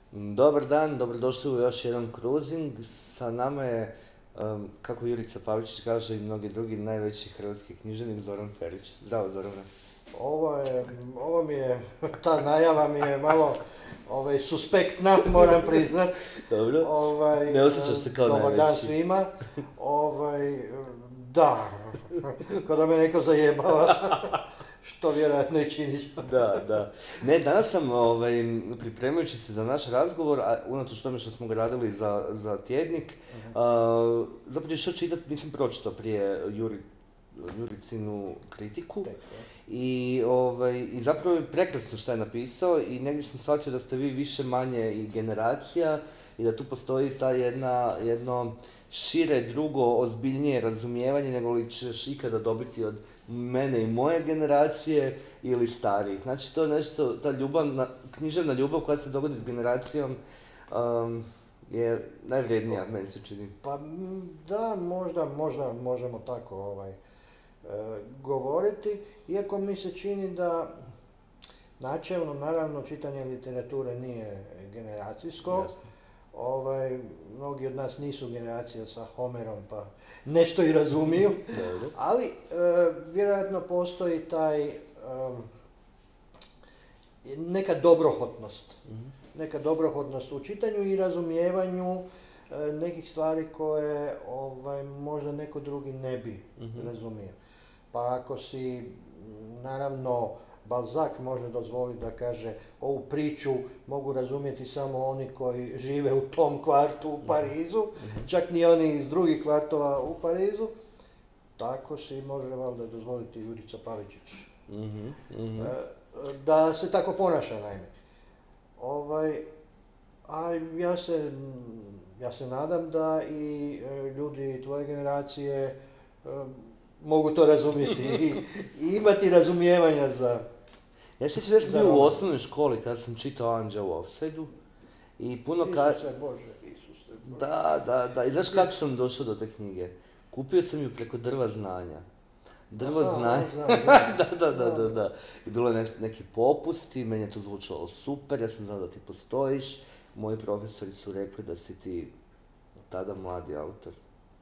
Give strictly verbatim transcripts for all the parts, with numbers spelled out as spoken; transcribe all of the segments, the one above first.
Dobar dan, dobrodošli u još jedan cruising. Sa nama je, um, kako Jurica Pavičić kaže i mnogi drugi, najveći hrvatski književnik Zoran Ferić. Zdravo, Zorane. Ovo je, ovo mi je, ta najava mi je malo ovaj, suspektna, moram priznat. Dobro, ovaj, ne osjećaš se kao dobar najveći. Dan svima. Ovaj, da, kao da me neko zajebava, što vjerojatno i činiš. Da, da. Ne, danas sam, ovaj, pripremajući se za naš razgovor, a unatoč tome što smo ga radili za, za tjednik, uh-huh. uh, zapravo što čitati, nisam pročitao prije Juri, Juricinu kritiku. Tekst, I, ovaj, I zapravo je prekrasno što je napisao i negdje sam shvatio da ste vi više manje i generacija i da tu postoji ta jedna, jedno šire, drugo, ozbiljnije razumijevanje nego li ćeš ikada dobiti od mene i moje generacije ili starijih. Znači to je nešto, ta ljubav, književna ljubav koja se dogodi s generacijom um, je najvrijednija, meni se čini. Pa da, možda, možda možemo tako ovaj, e, govoriti, iako mi se čini da načelno, naravno, čitanje literature nije generacijsko. Jasno. Ovaj, mnogi od nas nisu generacija sa Homerom, pa nešto i razumiju, ali e, vjerojatno postoji taj e, neka dobrohotnost. Mm-hmm. Neka dobrohotnost u čitanju i razumijevanju e, nekih stvari koje ovaj, možda neko drugi ne bi mm-hmm. razumio. Pa ako si, naravno, Balzac može dozvoliti da kaže ovu priču mogu razumjeti samo oni koji žive u tom kvartu u Parizu, mm-hmm. čak ni oni iz drugih kvartova u Parizu. Tako si može valjda dozvoliti Jurica Pavičić. Mm-hmm. Mm-hmm. Da se tako ponaša, naime. Ovaj, a ja se, ja se nadam da i ljudi tvoje generacije mogu to razumjeti i, i imati razumijevanja za... Ja se sjećam da sam bio u osnovnoj školi kada sam čitao Anđeo u Offsideu i puno ka... Isuse Bože, Isuse Bože. Da, da, da. I znaš kako sam došao do te knjige? Kupio sam ju preko Drva znanja. Drvo Aha, znanja. znam, znam. da, da, da, da, da. I bilo je ne, neki popusti, meni je to zvučalo super, ja sam znao da ti postojiš. Moji profesori su rekli da si ti tada mladi autor.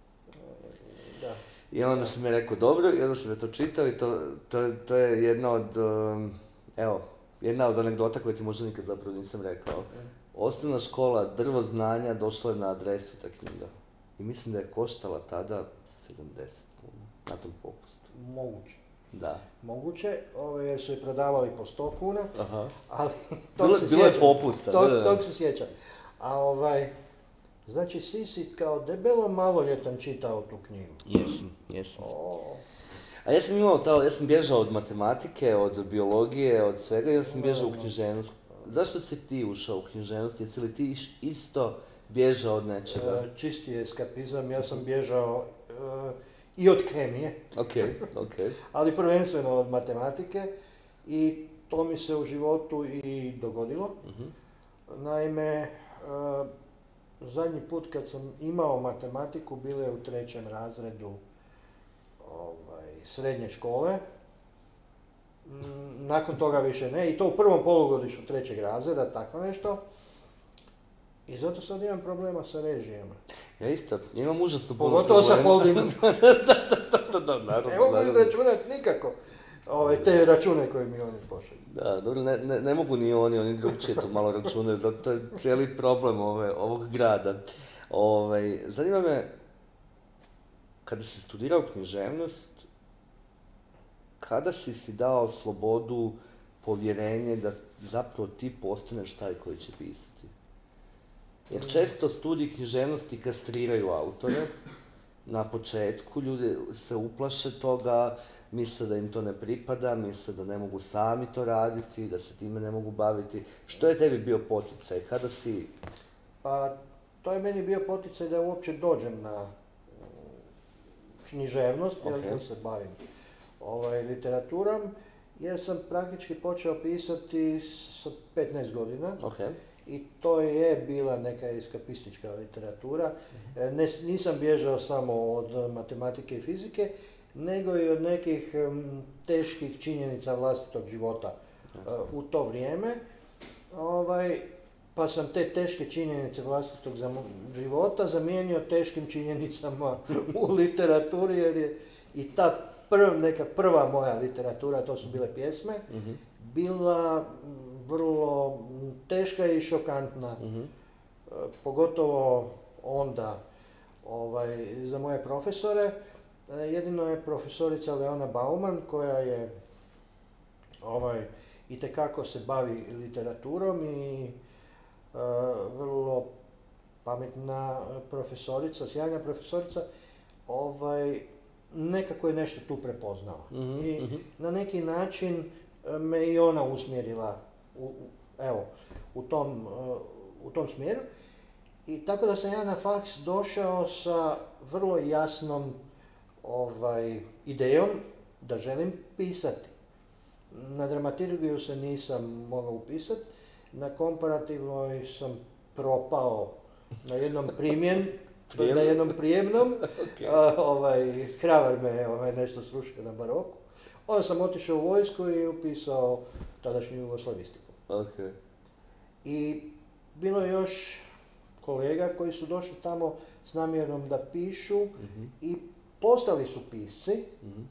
Da. I onda sam mi rekao dobro, i onda sam je to čitao i to, to, to je jedna od, um, evo, jedna od anegdota koje ti možda nikad zapravo nisam rekao. Osnovna škola Drvo znanja došla je na adresu ta knjiga. I mislim da je koštala tada sedamdeset kuna na tom popustu. Moguće. Da. Moguće, ove, jer su je prodavali po sto kuna, Aha. ali tog bilo, se bilo sjećam. je popusta. Tog, da, da. tog se sjećam. A ovaj, znači si si kao debelo maloljetan čitao tu knjigu. Jesam, jesam. O. A ja sam imao to, ja sam bježao od matematike, od biologije, od svega i ja sam bježao u književnost. Zašto si ti ušao u književnost? Jesi li ti isto bježao od nečega? E, čisti je eskapizam, ja sam bježao e, i od kemije. Ok, ok. Ali prvenstveno od matematike i to mi se u životu i dogodilo. Uh-huh. Naime, e, zadnji put kad sam imao matematiku bilo je u trećem razredu ovaj, srednje škole. Nakon toga više ne, i to u prvom polugodištu trećeg razreda, tako nešto. I zato sad imam problema sa režijama. Ja isto, ja imam užasno puno pogotovo sa holdingom. da, da, da, da, da, naravno. Ne mogu izračunati nikako ove, te račune koje mi oni pošalju. Da, dobro, ne, ne, ne mogu ni oni, oni drugčije to malo računaju, to, to je cijeli problem ove, ovog grada. Ove, zanima me, kada si studirao književnost, kada si si dao slobodu, povjerenje da zapravo ti postaneš taj koji će pisati? Jer često studiji književnosti kastriraju autore. Na početku ljudi se uplaše toga, misle da im to ne pripada, misle da ne mogu sami to raditi, da se time ne mogu baviti. Što je tebi bio poticaj? Kada si... Pa, to je meni bio poticaj da uopće dođem na književnost, okay. jer da se bavim ovaj, literaturom, jer sam praktički počeo pisati sa petnaest godina. Okay. I to je bila neka eskapistička literatura. Ne, nisam bježao samo od matematike i fizike, nego i od nekih um, teških činjenica vlastitog života uh, u to vrijeme. Ovaj, pa sam te teške činjenice vlastitog života zamijenio teškim činjenicama u literaturi, jer je i ta prv, neka prva moja literatura, to su bile pjesme, mm-hmm. bila vrlo teška i šokantna, mm-hmm. pogotovo onda ovaj, za moje profesore. Jedino je profesorica Leona Bauman, koja je ovaj, itekako se bavi literaturom i uh, vrlo pametna profesorica, sjajna profesorica, ovaj, nekako je nešto tu prepoznala. Mm-hmm. I mm-hmm. na neki način me i ona usmjerila u, u, evo, u, tom, uh, u tom smjeru. I tako da sam ja na faks došao sa vrlo jasnom ovaj, idejom da želim pisati. Na dramaturgiju se nisam mogao upisati, na komparativnoj sam propao na jednom primjen, na jednom prijemnom, okay. A, ovaj, kravar me ovaj, nešto srušio na baroku. Onda sam otišao u vojsku i upisao tadašnju jugoslavistiku. Okay. I bilo je još kolega koji su došli tamo s namjerom da pišu mm-hmm. i postali su pisci. Mm-hmm.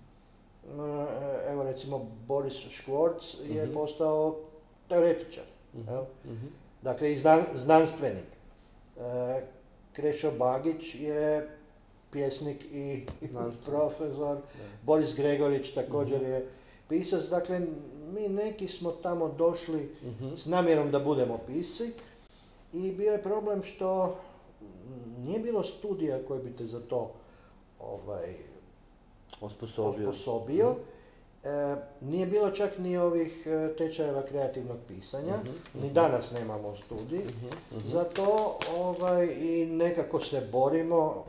Evo recimo Boris Škvorc je mm-hmm. postao teoretičar, mm-hmm. Mm-hmm. dakle i znan, znanstvenik. E, Krešo Bagić je pjesnik i profesor, yeah. Boris Gregorić također mm-hmm. je pisac, dakle mi neki smo tamo došli mm-hmm. s namjerom da budemo pisci i bio je problem što nije bilo studija koji bi te za to ovaj, osposobio. osposobio. Mm. E, nije bilo čak ni ovih tečajeva kreativnog pisanja, mm-hmm. ni danas nemamo studij. Mm-hmm. Mm-hmm. Zato ovaj, i nekako se borimo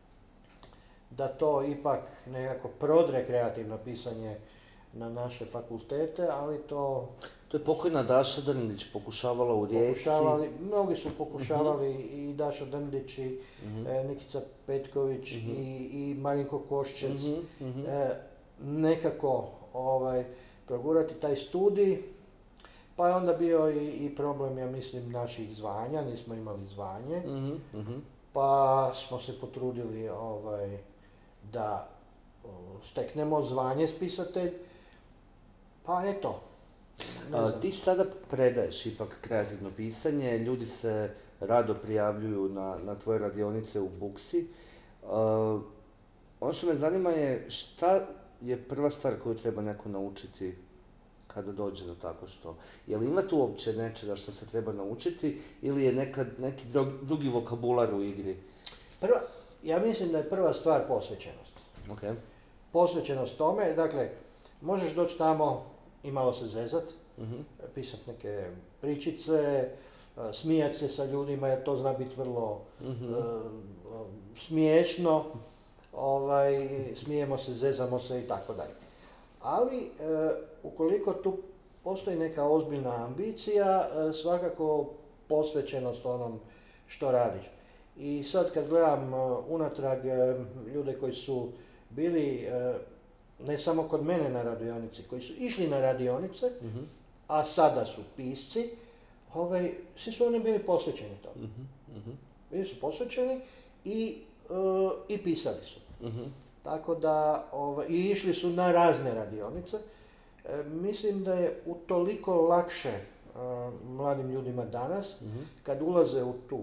da to ipak nekako prodre kreativno pisanje na naše fakultete, ali to... To je pokojna Daša Drndić pokušavala u Rijeci. Pokušavali, mnogi su pokušavali mm-hmm. i Daša Drndić i mm-hmm. e, Nikica Petković mm-hmm. i, i Marinko Koščec mm-hmm. e, nekako ovaj, progurati taj studij. Pa je onda bio i, i problem, ja mislim, naših zvanja, nismo imali zvanje. Mm-hmm. Pa smo se potrudili ovaj, da o, steknemo zvanje spisatelj. Pa eto. A, ti sada predaješ ipak kreativno pisanje, ljudi se rado prijavljuju na, na tvoje radionice u Buksi. A, ono što me zanima je šta je prva stvar koju treba neko naučiti kada dođe do tako što? Je li ima tu uopće nečega što se treba naučiti ili je nekad neki drugi vokabular u igri? Prva, ja mislim da je prva stvar posvećenost. Okay. Posvećenost tome, dakle, možeš doći tamo i malo se zezat, mm-hmm. pisat neke pričice, smijat se sa ljudima jer to zna biti vrlo mm-hmm. uh, smiješno, ovaj, smijemo se, zezamo se i tako dalje. Ali uh, ukoliko tu postoji neka ozbiljna ambicija, uh, svakako posvećenost onom što radiš. I sad kad gledam uh, unatrag uh, ljude koji su bili uh, ne samo kod mene na radionici, koji su išli na radionice, mm-hmm. a sada su pisci, ovaj, svi su oni bili posvećeni tome. Mm-hmm. Bili su posvećeni i, uh, i pisali su. Mm-hmm. Tako da, ovaj, i išli su na razne radionice. E, mislim da je utoliko lakše uh, mladim ljudima danas, mm-hmm. kad ulaze u tu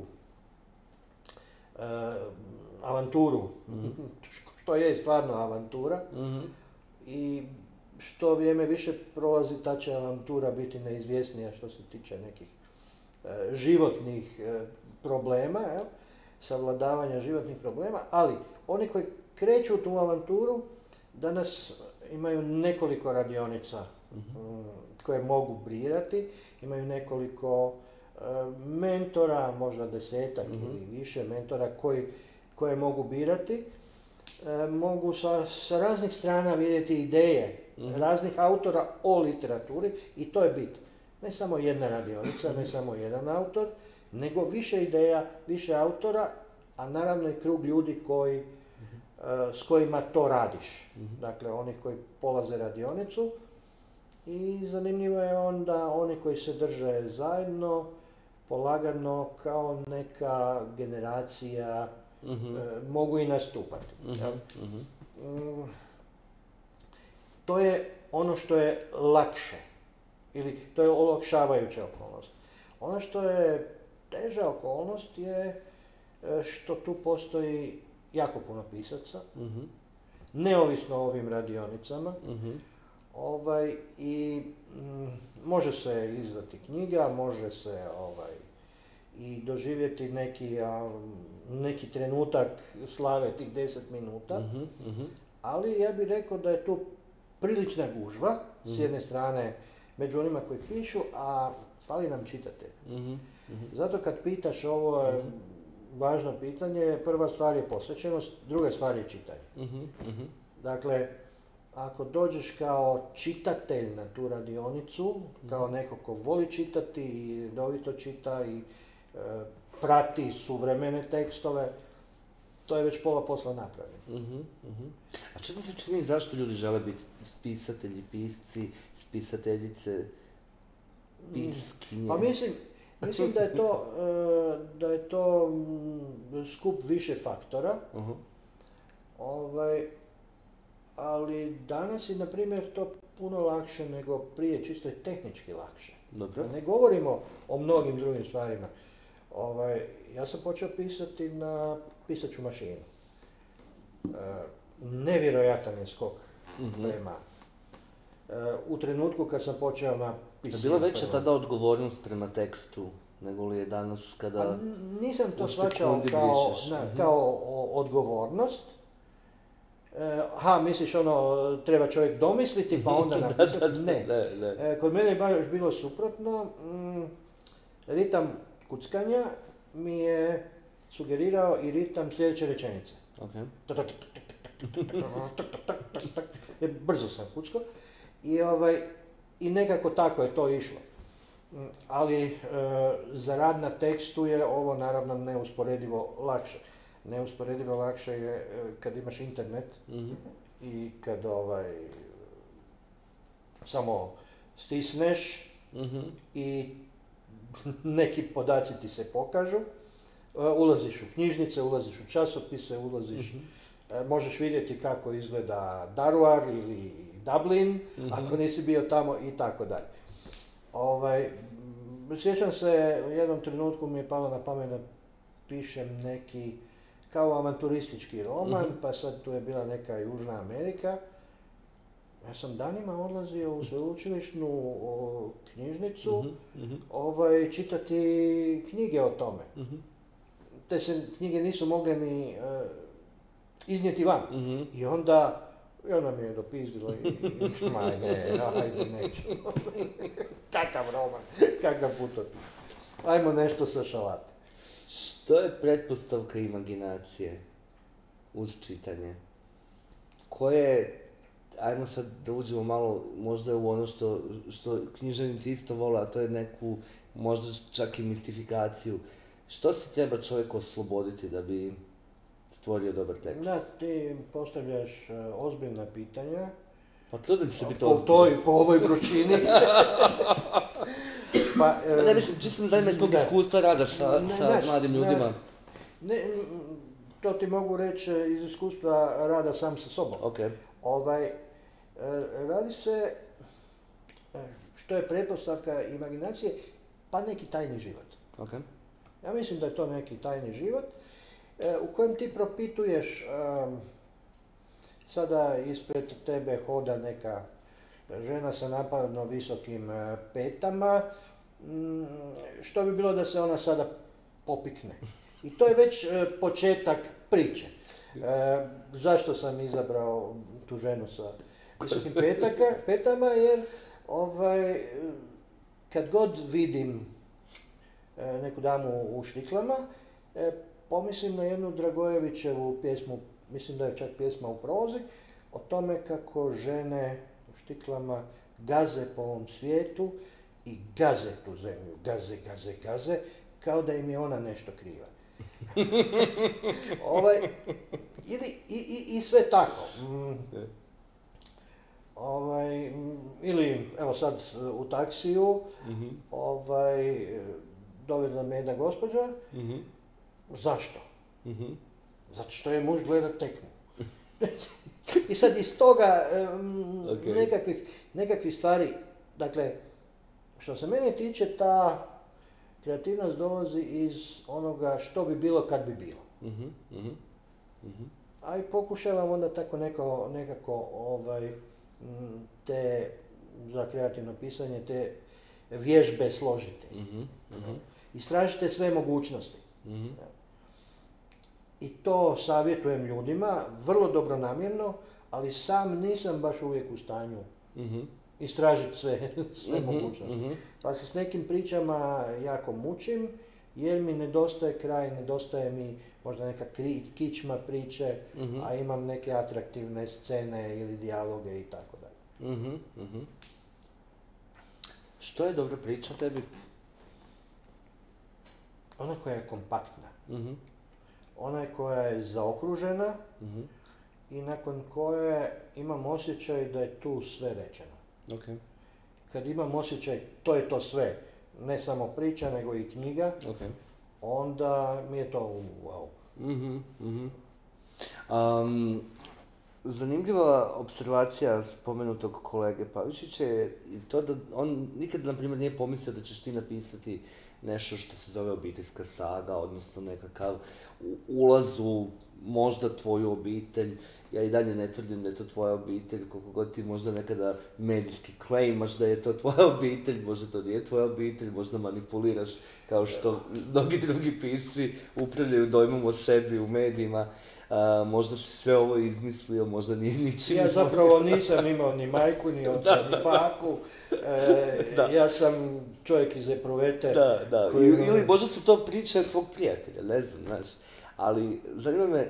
uh, avanturu, mm-hmm. što je stvarno avantura, mm-hmm. i što vrijeme više prolazi, ta će avantura biti neizvjesnija što se tiče nekih e, životnih e, problema, jel? Savladavanja životnih problema, ali oni koji kreću u tu avanturu danas imaju nekoliko radionica mm-hmm. m, koje mogu birati, imaju nekoliko e, mentora, možda desetak mm-hmm. ili više mentora koji, koje mogu birati. E, mogu sa, sa raznih strana vidjeti ideje mm-hmm. raznih autora o literaturi i to je bit. Ne samo jedna radionica, ne samo jedan autor, nego više ideja, više autora, a naravno i krug ljudi koji, mm-hmm. e, s kojima to radiš. Mm-hmm. Dakle, oni koji polaze radionicu i zanimljivo je onda oni koji se drže zajedno, polagano kao neka generacija Mhm. e, mogu i nastupati. Mhm. jel? Mhm. Mm, to je ono što je lakše, ili to je olakšavajuća okolnost. Ono što je teža okolnost je e, što tu postoji jako puno pisaca, Mhm. neovisno o ovim radionicama, Mhm. ovaj, i mm, može se izdati knjiga, može se ovaj, i doživjeti neki, a, neki trenutak slave tih deset minuta, Mhm. Mhm. ali ja bih rekao da je tu prilična gužva, s jedne strane među onima koji pišu, a fali nam čitatelja. Mhm. Mhm. Zato kad pitaš ovo je važno pitanje, prva stvar je posvećenost, druga stvar je čitanje. Mhm. Mhm. Dakle, ako dođeš kao čitatelj na tu radionicu, kao neko ko voli čitati i redovito čita i e, prati suvremene tekstove, to je već pola posla napravljeno. Mhm. Mhm. A čemu se čini zašto ljudi žele biti pisatelji, pisci, spisateljice, piskinje? Pa mislim, mislim da je to, e, da je to mm, skup više faktora, Mhm. ovaj, ali danas je, na primjer, to puno lakše nego prije, čisto je tehnički lakše. Dobro. Da ne govorimo o mnogim drugim stvarima. Ovaj, ja sam počeo pisati na pisaću mašinu. E, nevjerojatan je skok Mhm. prema. E, u trenutku kad sam počeo na Je pisati. bila veća tada odgovornost prema tekstu nego li je danas kada... Pa nisam to u shvaćao sekundi kao, brišeš. na, Mhm. kao o- odgovornost. E, ha, misliš ono, treba čovjek domisliti pa onda Da, napisati? da, da, Ne. ne, ne. E, kod mene je baš bilo suprotno. Mm, ritam kuckanja mi je sugerirao i ritam sljedeće rečenice. Ok. Jer brzo sam kuckao. I, ovaj, I nekako tako je to išlo. Mm, Ali e, za rad na tekstu je ovo naravno neusporedivo lakše. Neusporedivo lakše je e, kad imaš internet Mhm. i kad ovaj, samo stisneš Mhm. i neki podaci ti se pokažu. E, Ulaziš u knjižnice, ulaziš u časopise, ulaziš, e, možeš vidjeti kako izgleda Daruar ili Dublin, ako nisi bio tamo i tako dalje. Ovaj, m, sjećam se, u jednom trenutku mi je palo na pamet da pišem neki kao avanturistički roman, pa sad tu je bila neka Južna Amerika. Ja sam danima odlazio u sveučilišnu o, knjižnicu, Mhm. ovaj, čitati knjige o tome. Mhm. Te se knjige nisu mogle ni e, iznijeti van. Mhm. I onda, i onda mi je dopizdilo i, i ma ajde, ajde, neću. Kakav roman, kakav putopis. Ajmo nešto sa šalate. Što je pretpostavka imaginacije uz čitanje? Koje, ajmo sad da uđemo malo možda u ono što, što književnici isto vole, a to je neku možda čak i mistifikaciju. Što se treba čovjek osloboditi da bi stvorio dobar tekst? Da, ti postavljaš e, ozbiljna pitanja. Pa trudim se biti Po, ozbiljan. toj, po ovoj vrućini. pa, Pa ne mislim, čisto me zanima iz tog da. iskustva rada sa, Ne, sa znaš, mladim ne, ljudima. Ne, m, to ti mogu reći iz iskustva rada sam sa sobom. Ok. Ovaj, e, radi se, e, što je pretpostavka imaginacije, pa neki tajni život. Ok. Ja mislim da je to neki tajni život e, u kojem ti propituješ, em, sada ispred tebe hoda neka žena sa napadno visokim e, petama, mm, što bi bilo da se ona sada popikne. I to je već e, početak priče. E, zašto sam izabrao tu ženu sa visokim petaka, petama, jer ovaj, kad god vidim e, neku damu u štiklama, e, pomislim na jednu Dragojevićevu pjesmu, mislim da je čak pjesma u prozi, o tome kako žene u štiklama gaze po ovom svijetu i gaze tu zemlju, gaze, gaze, gaze, kao da im je ona nešto kriva. ovaj, ili, i, i, i sve tako. Mm. Ovaj, mm, ili, evo sad u taksiju, Mhm. ovaj, dovedla me jedna gospođa. Mhm. Zašto? Mhm. Zato što je muž gleda tekmu. I sad iz toga um, Ok. nekakvih, nekakvih stvari, dakle, što se mene tiče, ta kreativnost dolazi iz onoga što bi bilo kad bi bilo. Mhm. Mhm. Mhm. A i pokušavam onda tako neko, nekako ovaj, m, te, za kreativno pisanje, te vježbe složiti. Mhm. Mhm. Istražite sve mogućnosti. Mhm. I to savjetujem ljudima, vrlo dobronamjerno, ali sam nisam baš uvijek u stanju Mhm. istražiti sve, sve Mhm. mogućnosti. Mhm. Pa se s nekim pričama jako mučim, jer mi nedostaje kraj, nedostaje mi možda neka kri, kičma priče, Mhm. a imam neke atraktivne scene ili dijaloge i tako dalje. Mhm. Mhm. Što je dobra priča tebi? Ona koja je kompaktna, Mhm. ona koja je zaokružena Mhm. i nakon koje imam osjećaj da je tu sve rečeno. Ok. Kad imam osjećaj to je to sve, ne samo priča nego i knjiga, Ok. onda mi je to wow. Mhm. Mhm. Um, zanimljiva observacija spomenutog kolege Pavičića je i to da on nikad, na primjer, nije pomislio da ćeš ti napisati nešto što se zove obiteljska saga, odnosno nekakav u- ulaz u možda tvoju obitelj. Ja i dalje ne tvrdim da je to tvoja obitelj, koliko god ti možda nekada medijski klejmaš da je to tvoja obitelj, možda to nije tvoja obitelj, možda manipuliraš kao što mnogi drugi pisci upravljaju dojmom o sebi u medijima. A, možda si sve ovo izmislio, možda nije ničim. Ja zapravo nisam imao ni majku, ni oca, ni baku. E, Da. ja sam čovjek iz Epruvete. Da, da. koji Ili, ima- ili možda su to priče tvog prijatelja, ne znam, znaš. Ali zanima me,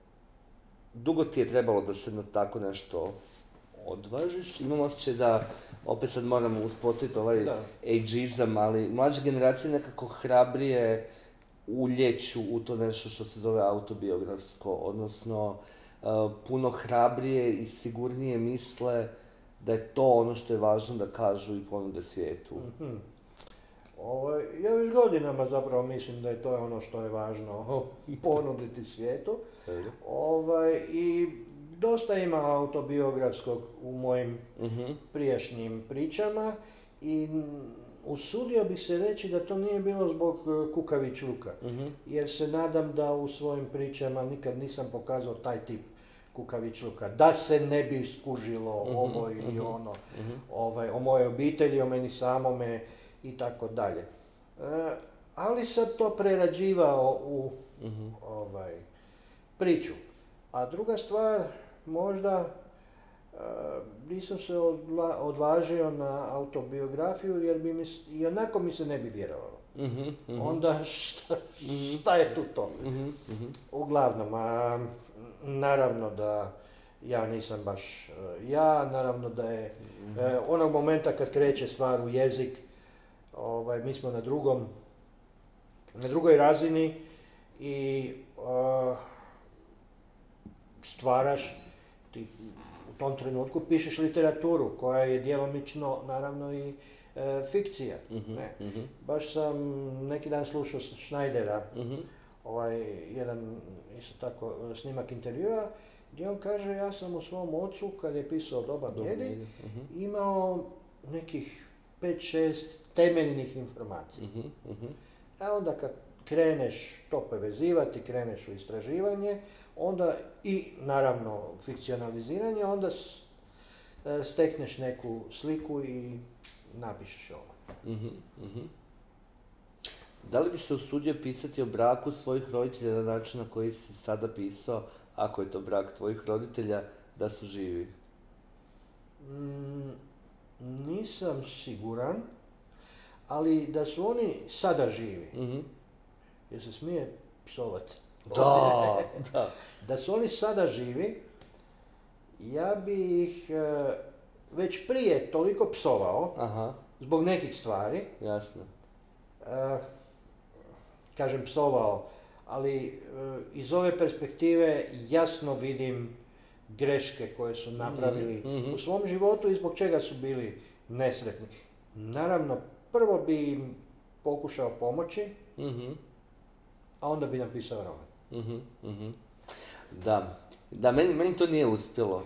dugo ti je trebalo da se na tako nešto odvažiš? Imam osjećaj da, opet sad moramo uspostaviti ovaj Da. ageizam, ali mlađe generacije nekako hrabrije ulijeću u to nešto što se zove autobiografsko, odnosno uh, puno hrabrije i sigurnije misle da je to ono što je važno da kažu i ponude svijetu. Mhm. Ovaj, ja već godinama zapravo mislim da je to ono što je važno ponuditi svijetu. Dobro. Ovaj, I dosta ima autobiografskog u mojim Mhm. prijašnjim pričama i mm, usudio bih se reći da to nije bilo zbog e, kukavičluka, Mhm. jer se nadam da u svojim pričama nikad nisam pokazao taj tip kukavičluka, da se ne bi skužilo Mhm, ovo ili mhm, ono, mhm. ovaj, o mojoj obitelji, o meni samome i tako dalje. E, ali sam to prerađivao u Mhm. ovaj, priču. A druga stvar, možda e, nisam se odla- odvažio na autobiografiju jer bi mi, s- i onako mi se ne bi vjerovalo. Mhm. Mhm. Onda šta, šta je tu to? Mhm. Mhm. Uglavnom, a, naravno da ja nisam baš e, ja, naravno da je e, onog momenta kad kreće stvar u jezik, ovaj, mi smo na drugom, na drugoj razini i a, stvaraš, ti u tom trenutku pišeš literaturu koja je djelomično naravno i e, fikcija. Mhm. Ne. Mhm. Baš sam neki dan slušao Schneidera, Mhm. ovaj jedan isto tako snimak intervjua gdje on kaže ja sam u svom ocu kad je pisao Doba bijedi Mhm. imao nekih pet šest temeljnih informacija. Mhm. Mhm. A onda kad kreneš to povezivati, kreneš u istraživanje, onda i naravno fikcionaliziranje, onda s- e, stekneš neku sliku i napišeš ovo. Mhm. Mhm. Da li bi se usudio pisati o braku svojih roditelja na način na koji si sada pisao, ako je to brak tvojih roditelja, da su živi? Mm, nisam siguran, ali da su oni sada živi, Mhm. jer se smije psovat. Da, da. Da su oni sada živi, ja bi ih e, već prije toliko psovao, Aha, zbog nekih stvari, jasno. e, kažem psovao, ali e, iz ove perspektive jasno vidim greške koje su napravili Mhm. u svom životu i zbog čega su bili nesretni. Naravno, prvo bi im pokušao pomoći, Mhm. a onda bi napisao roman. Mhm, mhm. Da, da, meni, meni to nije uspjelo.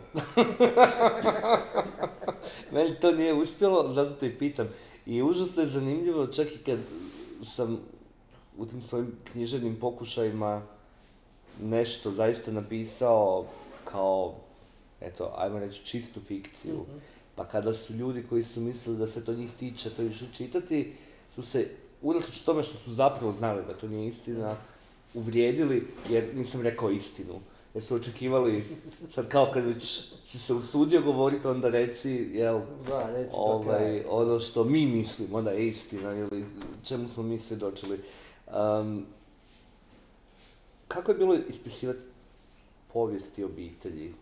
Meni to nije uspjelo, zato te i pitam. I užasno je zanimljivo, čak i kad sam u tim svojim književnim pokušajima nešto zaista napisao kao, eto, ajmo reći, čistu fikciju. Mhm. Pa kada su ljudi koji su mislili da se to njih tiče, to išli čitati, su se, unatoč tome što su zapravo znali da to nije istina, uvrijedili jer nisam rekao istinu. Jer su očekivali, sad kao kad već si se usudio govoriti, onda reci, jel, Da, reci do ovaj, kraja. ono što mi mislimo da je istina ili čemu smo mi svjedočili. Um, kako je bilo ispisivati povijesti obitelji?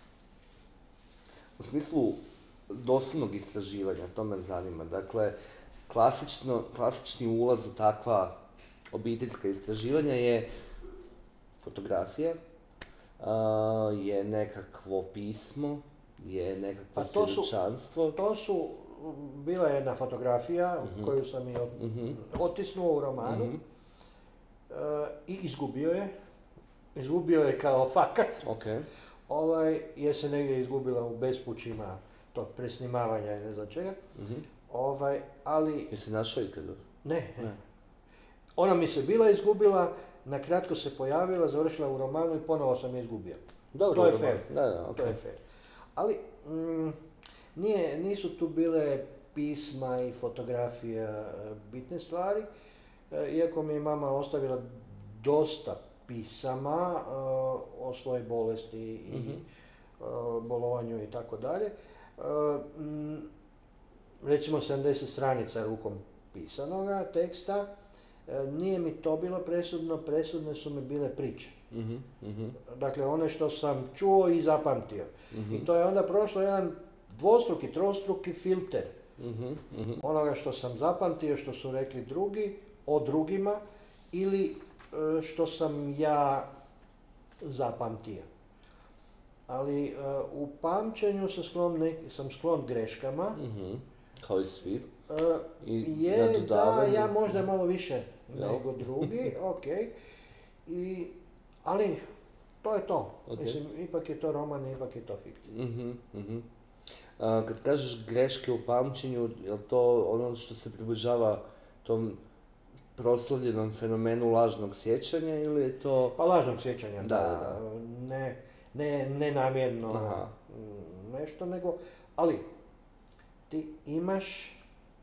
U smislu doslovnog istraživanja, to me zanima. Dakle, klasično, klasični ulaz u takva obiteljska istraživanja je fotografija, uh, je nekakvo pismo, je nekakvo Pa to su- svjedočanstvo. To su, bila je jedna fotografija Mhm. koju sam i ot- Mhm, otisnuo u romanu mhm, e, i izgubio je. Izgubio je kao fakat, ok. ovaj, jer se negdje izgubila u bespućima tog presnimavanja i ne znam čega. Mhm. Ovaj, ali Jesi našao ikada? ne, ne. Ne. Ona mi se bila izgubila, na kratko se pojavila, završila u romanu i ponovo sam je izgubio. Dobro, To je dobro. fair. Da, da, ok. To je fair. Ali mm, nije, nisu tu bile pisma i fotografija e, bitne stvari, e, iako mi je mama ostavila dosta pisama e, o svojoj bolesti i Mhm. e, bolovanju i tako dalje. E, mm, Recimo sedamdeset stranica rukom pisanoga teksta. E, Nije mi to bilo presudno, presudne su mi bile priče. Mhm, mhm, Dakle, one što sam čuo i zapamtio. mhm, I to je onda prošlo jedan dvostruki, trostruki filter mhm, mhm. onoga što sam zapamtio, što su rekli drugi, o drugima, ili e, što sam ja zapamtio. Ali e, u pamćenju sam sklon, nek- sam sklon greškama. Mhm. Kao i svi. E, I Je, da, nadodavanju. ja možda malo više Jel? nego drugi, ok. I, ali to je to. Ok. Mislim, ipak je to roman, ipak je to fikcija. Mhm, mhm. A, kad kažeš greške u pamćenju, je li to ono što se približava tom proslavljenom fenomenu lažnog sjećanja ili je to... Pa lažnog sjećanja, Da, da, da, da. ne, ne, ne namjerno Aha. mm, nešto, nego, ali ti imaš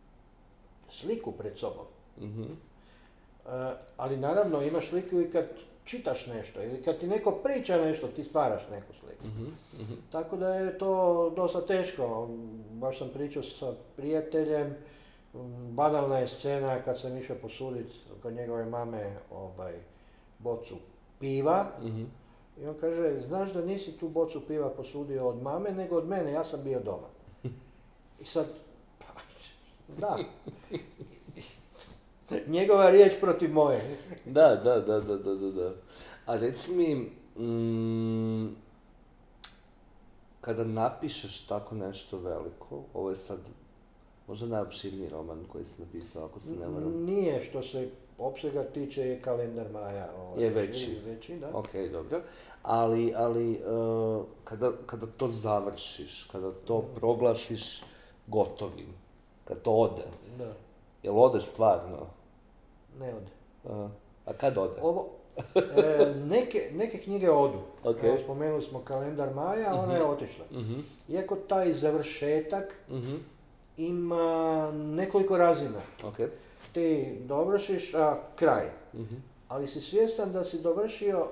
sliku pred sobom. Mhm, E, ali naravno imaš sliku i kad čitaš nešto ili kad ti neko priča nešto, ti stvaraš neku sliku. mhm, mhm. Tako da je to dosta teško. Baš sam pričao sa prijateljem, m, banalna je scena kad sam išao posuditi kod njegove mame ovaj, bocu piva. Mhm. I on kaže, znaš da nisi tu bocu piva posudio od mame, nego od mene, ja sam bio doma. I sad, pa, da, njegova riječ protiv moje. Da, da, da, da, da, da, da. A reci mi, mm, kada napišeš tako nešto veliko, ovo je sad možda najopširniji roman koji si napisao, ako se ne varam. Nije, što se opsega tiče, je kalendar Maja. Ovaj, Je veći. veći, da. Ok, dobro. Ali, ali uh, kada, kada to završiš, kada to proglasiš gotovim, kad to ode, Da, jel ode stvarno? ne ode. Uh, a kad ode? Ovo, e, neke, neke knjige odu. Ok. Evo, spomenuli smo kalendar Maja, ona je otišla. Mhm, Iako taj završetak mhm, ima nekoliko razina. ok. Ti dovršiš, a kraj. Mhm, Ali si svjestan da si dovršio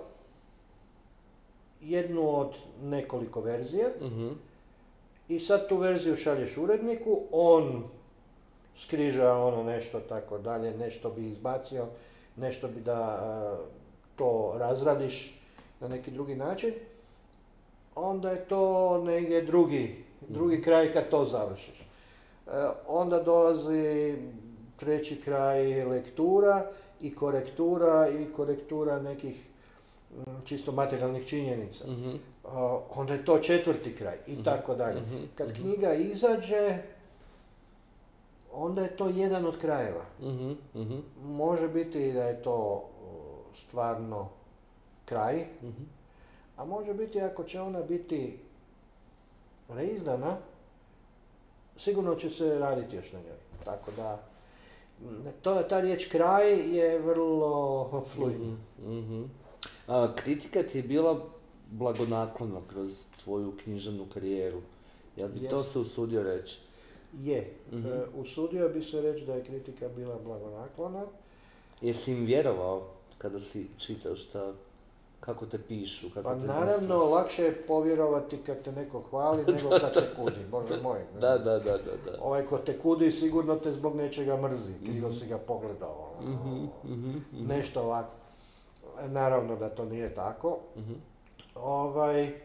jednu od nekoliko verzija mhm, i sad tu verziju šalješ uredniku, on skriža ono nešto tako dalje, nešto bi izbacio, nešto bi da a, to razradiš na neki drugi način, onda je to negdje drugi, drugi kraj kad to završiš. E, onda dolazi treći kraj lektura i korektura i korektura nekih mm, čisto materijalnih činjenica. mhm, A, onda je to četvrti kraj i tako dalje. mhm, Kad mhm. knjiga izađe, onda je to jedan od krajeva. Mhm, mhm, Može biti da je to stvarno kraj, mhm. a može biti ako će ona biti reizdana, sigurno će se raditi još na njoj. Tako da, to, ta riječ kraj je vrlo fluidna. Mhm. A, kritika ti je bila blagonaklona kroz tvoju književnu karijeru. Jel bi to Jest. se usudio reći? Je. Mhm. E, usudio bi se reći da je kritika bila blagonaklona. Jesi im vjerovao kada si čitao šta, kako te pišu, kako Pa te naravno, misle? lakše je povjerovati kad te neko hvali nego kad te kudi, bože moj. ne. Da, da, da, da, da. Ovaj ko te kudi sigurno te zbog nečega mrzi, krivo si ga pogledao. Mhm, mhm, mhm. Nešto ovako. Naravno da to nije tako. Mhm. Ovaj, e,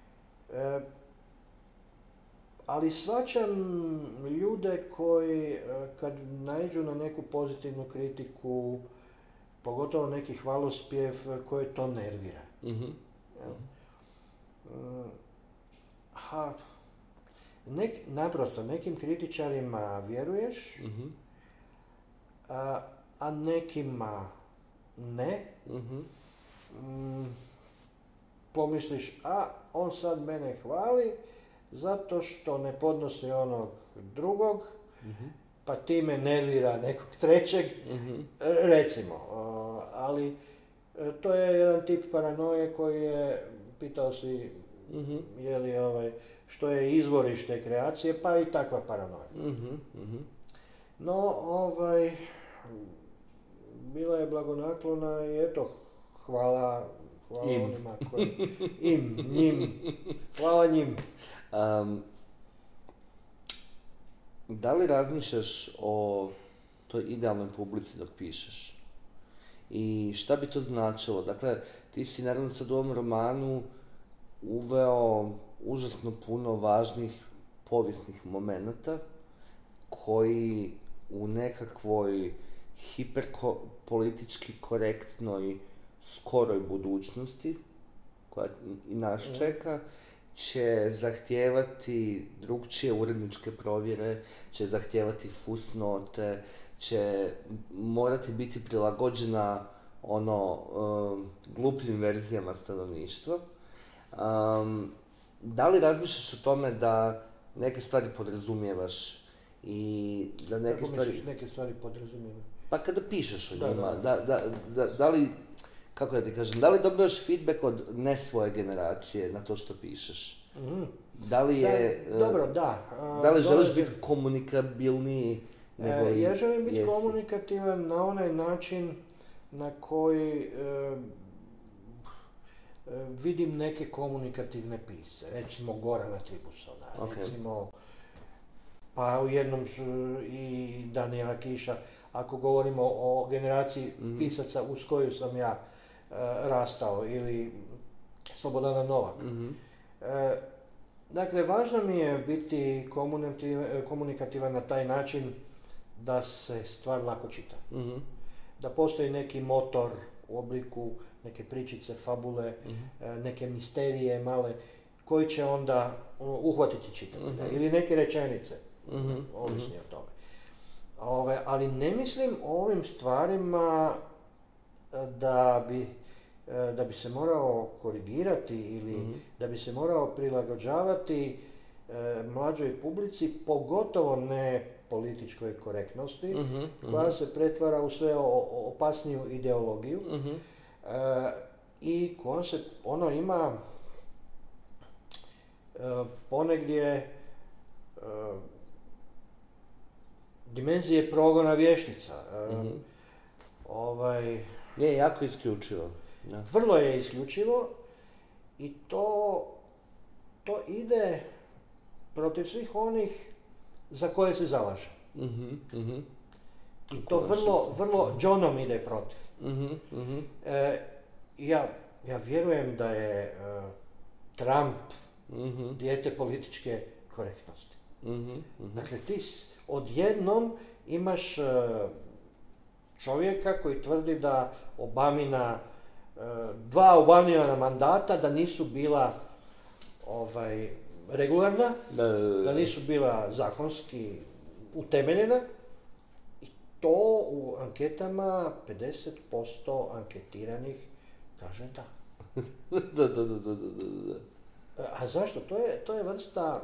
ali shvaćam ljude koji e, kad naiđu na neku pozitivnu kritiku, pogotovo neki hvalospjev, koje to nervira. Mhm. Jel? Mm, Ha, nek, naprosto, nekim kritičarima vjeruješ, Mhm. a, a nekima ne. Mhm. Mm, pomisliš, a on sad mene hvali zato što ne podnosi onog drugog, Mhm. pa time nervira nekog trećeg, Mhm. e, recimo. O, ali e, to je jedan tip paranoje koji je, pitao si, Mhm. je li ovaj, što je izvorište kreacije, pa i takva paranoja. Mhm. Mhm. No, ovaj, bila je blagonaklona i eto, hvala, hvala Im. onima koji, im, njim, hvala njim. Um, da li razmišljaš o toj idealnoj publici dok pišeš? I šta bi to značilo? Dakle, ti si naravno sad u ovom romanu uveo užasno puno važnih povijesnih momenata koji u nekakvoj hiperpolitički korektnoj skoroj budućnosti, koja i nas čeka, će zahtijevati drugčije uredničke provjere, će zahtijevati fusnote, će morati biti prilagođena ono um, glupljim verzijama stanovništva. Um, da li razmišljaš o tome da neke stvari podrazumijevaš i da neke Kako stvari... misliš, neke stvari podrazumijevaju? Pa kada pišeš o Da, njima, da. da, da, da, da li, kako da ti kažem, da li dobivaš feedback od ne svoje generacije na to što pišeš? Mhm. Da li je... Da, e, dobro, da. a, Da li želiš dolazi- biti komunikabilniji nego E, li ja želim biti jesi? komunikativan na onaj način na koji e, e, vidim neke komunikativne pisce, recimo Gorana Tribusona, Ok. recimo pa u jednom su i Daniela Kiša, ako govorimo o generaciji Mhm. pisaca uz koju sam ja e, rastao, ili Slobodana Novaka. Mhm. E, dakle, važno mi je biti komunikativ- komunikativan na taj način da se stvar lako čita. Mhm. Da postoji neki motor u obliku neke pričice, fabule, Mhm. e, neke misterije male, koji će onda uh, uhvatiti čitatelja. Mhm. Ili neke rečenice, Mhm. ovisni o tome. Ove, ali ne mislim o ovim stvarima e, da bi, e, da bi se morao korigirati ili Mhm. da bi se morao prilagođavati e, mlađoj publici, pogotovo ne političkoj korektnosti, Mhm. Mhm. koja se pretvara u sve o- o- opasniju ideologiju Mhm. e, i koja se, ono ima e, ponegdje e, dimenzije progona vještica. E, Mhm. ovaj, Je, jako isključivo. Da. vrlo je isključivo i to, to ide protiv svih onih za koje se zalaže. Mhm. Mhm. I to Konačnici. vrlo, vrlo Johnom ide protiv. Mhm. Mhm. E, ja, ja vjerujem da je e, Trump Mhm. dijete političke korektnosti. Mhm. Mhm. Dakle, ti s- odjednom imaš e, čovjeka koji tvrdi da Obamina, e, dva Obamina mandata da nisu bila ovaj, regularna, Da, da, da. da nisu bila zakonski utemeljena i to u anketama pedeset posto anketiranih kaže da. da, da, da, da, da, da. A zašto? To je, to je vrsta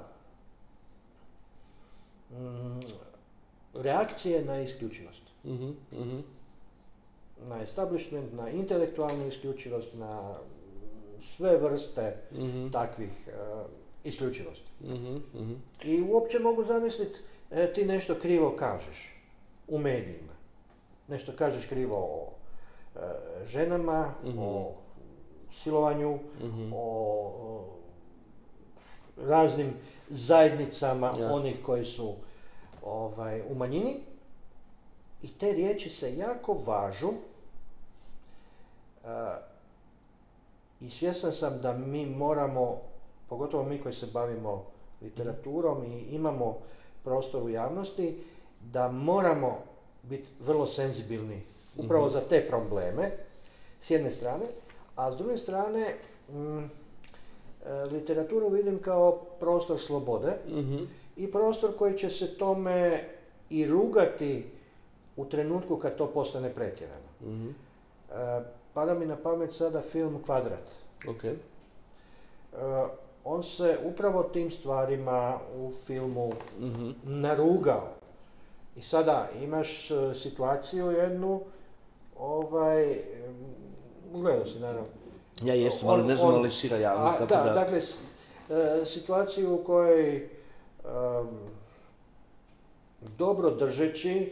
mm, reakcije na isključivost. Uh-huh, uh-huh. Na establishment, na intelektualnu isključivost, na sve vrste uh-huh. takvih uh, isključivosti. Uh-huh, uh-huh. I uopće mogu zamisliti, e, ti nešto krivo kažeš u medijima. Nešto kažeš krivo o e, ženama, uh-huh. o silovanju, uh-huh. o, o raznim zajednicama yes. onih koji su ovaj, u manjini. I te riječi se jako važu uh, i svjestan sam da mi moramo, pogotovo mi koji se bavimo literaturom i imamo prostor u javnosti, da moramo biti vrlo senzibilni upravo mm-hmm. za te probleme, s jedne strane, a s druge strane mm, literaturu vidim kao prostor slobode mm-hmm. i prostor koji će se tome i rugati u trenutku kad to postane pretjerano. Mm-hmm. E, pada mi na pamet sada film Kvadrat. Okay. E, on se upravo tim stvarima u filmu mm-hmm. narugao. I sada imaš uh, situaciju jednu, ovaj, gledao si naravno. Ja jesam, ali ne znam ali šira javnost. A, da, da, dakle, s, e, situaciju u kojoj um, dobro držeći,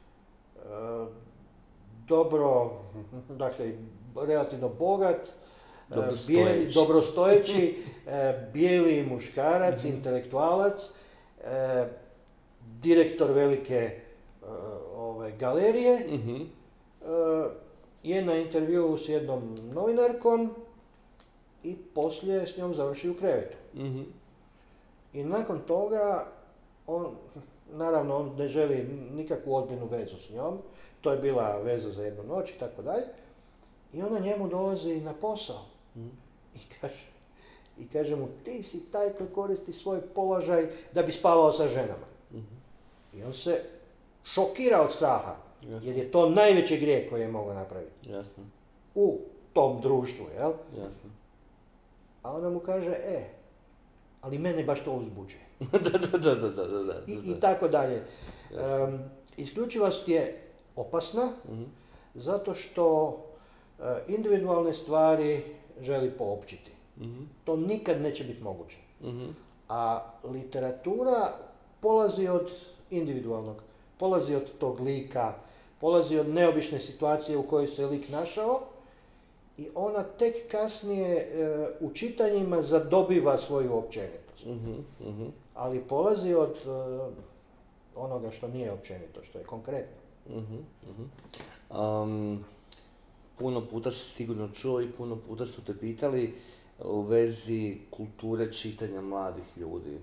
e, dobro, dakle, relativno bogat, bijeli, dobrostojeći, e, bijeli muškarac, mm-hmm. intelektualac, e, direktor velike uh, ove, galerije, mm-hmm. uh, je na intervjuu s jednom novinarkom i poslije s njom završi u krevetu. Mm-hmm. I nakon toga, on, naravno, on ne želi nikakvu ozbiljnu vezu s njom, to je bila veza za jednu noć i tako dalje, i ona njemu dolazi na posao mm-hmm. i kaže, i kaže mu, ti si taj koji koristi svoj položaj da bi spavao sa ženama. Mm-hmm. I on se šokira od straha, jasno. Jer je to najveći grijeh koji je mogao napraviti. Jasno. U tom društvu, jel? Jasno. A ona mu kaže, e, ali mene baš to uzbuđuje. da, da, da, da, da, da, da. I, i tako dalje. Um, isključivost je opasna, mm-hmm. zato što uh, individualne stvari želi poopćiti. Mm-hmm. To nikad neće biti moguće. Mm-hmm. A literatura polazi od individualnog, polazi od tog lika, polazi od neobične situacije u kojoj se lik našao i ona tek kasnije e, u čitanjima zadobiva svoju općenitost. Mm-hmm, mm-hmm. Ali polazi od e, onoga što nije općenito, što je konkretno. Mm-hmm, mm-hmm. Um, puno puta si sigurno čuo i puno puta su te pitali u vezi kulture čitanja mladih ljudi.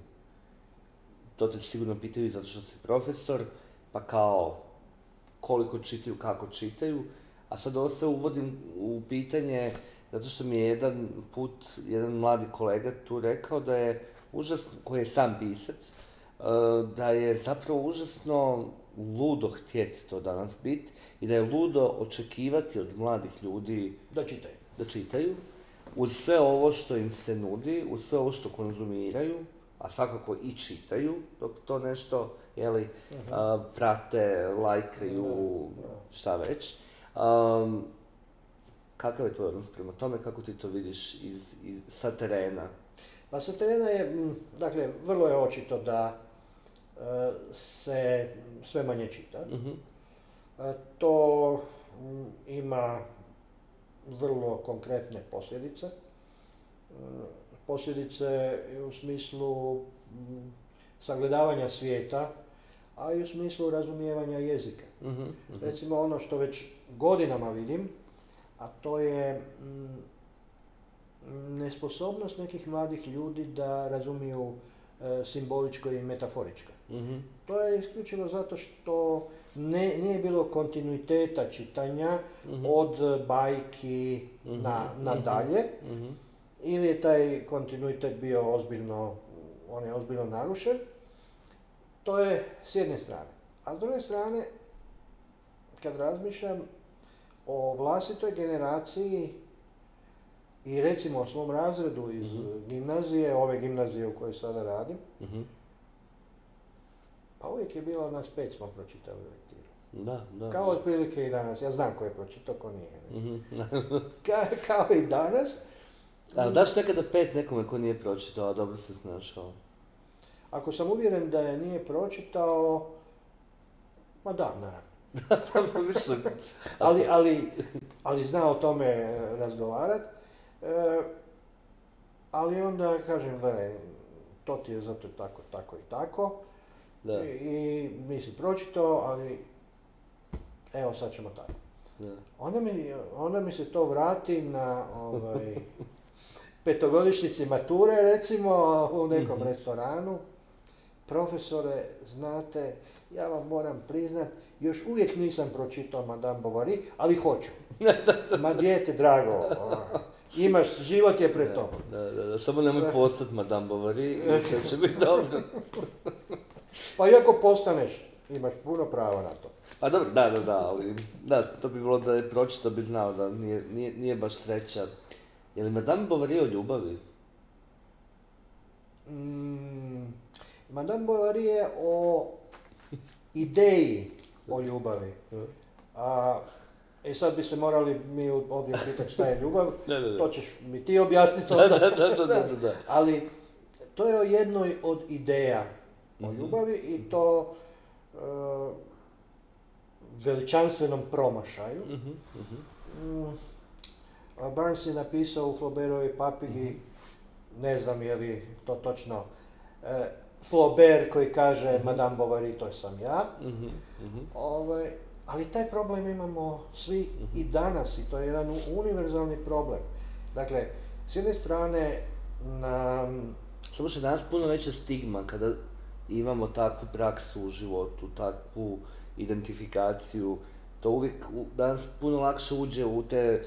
To te sigurno pitaju zato što si profesor, pa kao koliko čitaju, kako čitaju, a sad ovo se uvodim u pitanje zato što mi je jedan put, jedan mladi kolega tu rekao da je užasno, koji je sam pisac, da je zapravo užasno ludo htjeti to danas biti i da je ludo očekivati od mladih ljudi da čitaju. Da čitaju, uz sve ovo što im se nudi, uz sve ovo što konzumiraju, a svakako i čitaju dok to nešto, jeli, uh-huh. a, prate, lajkaju, uh-huh. šta već. Um, kakav je tvoj odnos prema tome, kako ti to vidiš iz, iz, sa terena? Pa sa terena je, dakle, vrlo je očito da uh, se sve manje čita. Uh-huh. Uh, to um, ima vrlo konkretne posljedice. Uh, posljedice u smislu m, sagledavanja svijeta, a i u smislu razumijevanja jezika. Mm-hmm, mm-hmm. Recimo ono što već godinama vidim, a to je m, nesposobnost nekih mladih ljudi da razumiju e, simboličko i metaforičko. Mm-hmm. To je isključivo zato što ne, nije bilo kontinuiteta čitanja mm-hmm. od bajki mm-hmm. na, na dalje. Mm-hmm. Ili je taj kontinuitet bio ozbiljno, on je ozbiljno narušen. to je s jedne strane. A s druge strane, kad razmišljam o vlastitoj generaciji i recimo o svom razredu iz mm-hmm. gimnazije, ove gimnazije u kojoj sada radim, mm-hmm. pa uvijek je bilo nas pet smo pročitali lektiru. Da, da. Kao otprilike i danas. Ja znam ko je pročitao, ko nije. Mm-hmm. Ka, kao i danas. Ali daš nekada pet nekome ko nije pročitao, a dobro se snašao? Ako sam uvjeren da je nije pročitao, ma da, naravno. ali, ali, ali zna o tome razgovarati. E, ali onda kažem, gledaj, to ti je zato tako, tako i tako. Da. I, i nisi pročitao, ali evo sad ćemo tako. Da. Onda, mi, onda mi se to vrati na ovaj, petogodišnjici mature, recimo, u nekom mm-hmm. restoranu. Profesore, znate, ja vam moram priznat, još uvijek nisam pročitao Madame Bovary, ali hoću. Ma dijete, drago, imaš, život je pred tobom. Da, da, da, samo nemoj postati Madame Bovary i sve će biti dobro. Pa iako postaneš, imaš puno prava na to. Pa dobro, da, da, da, ali da, to bi bilo da je pročitao, bi znao da nije, nije, nije baš sreća. Je li Madame Bovary o ljubavi? Mm, Madame Bovary je o ideji o ljubavi. A, e sad bi se morali mi ovdje pitati šta je ljubav, da, da, da. To ćeš mi ti objasniti onda. Da, da, da, da, da. Ali to je o jednoj od ideja o ljubavi i to uh, veličanstvenom promašaju. Uh-huh, uh-huh. Mm, Barnes je napisao u Flaubertovoj papigi, uh-huh. ne znam je li to točno, uh, Flaubert koji kaže uh-huh. Madame Bovary, to sam ja. Uh-huh. Uh-huh. Ovaj, ali taj problem imamo svi uh-huh. i danas i to je jedan univerzalni problem. Dakle, s jedne strane nam... Samo što je danas puno veća stigma kada imamo takvu praksu u životu, takvu identifikaciju, to uvijek danas puno lakše uđe u te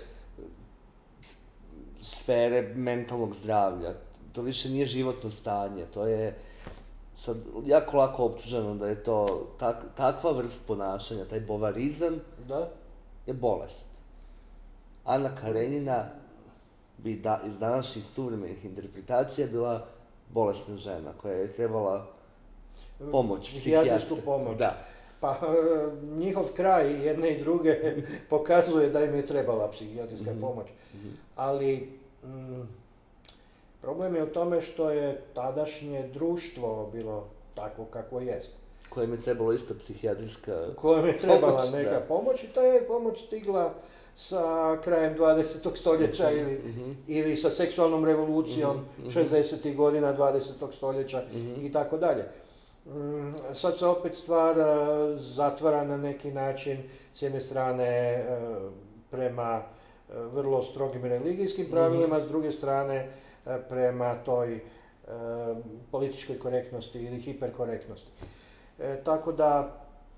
sfere mentalnog zdravlja. To više nije životno stanje, to je sad jako lako optuženo da je to tak, takva vrst ponašanja, taj bovarizam da? Je bolest. Ana Karenina bi da, iz današnjih suvremenih interpretacija bila bolesna žena koja je trebala pomoć, psihijatrijsku pomoć. Da. Pa njihov kraj jedne i druge pokazuje da im je trebala psihijatrijska mm-hmm. pomoć. Mm-hmm. Ali mm, problem je u tome što je tadašnje društvo bilo takvo kako jest. Kojem je trebalo isto psihijatrijska Kojem je trebala pomoć, neka da. pomoć i ta je pomoć stigla sa krajem dvadesetog stoljeća mm-hmm. ili, mm-hmm. ili sa seksualnom revolucijom mm-hmm. šezdesetih godina dvadesetog stoljeća mm-hmm. i tako dalje. Sad se opet stvar zatvara na neki način, s jedne strane prema vrlo strogim religijskim pravilima, mm-hmm. s druge strane prema toj političkoj korektnosti ili hiperkorektnosti. E, tako da,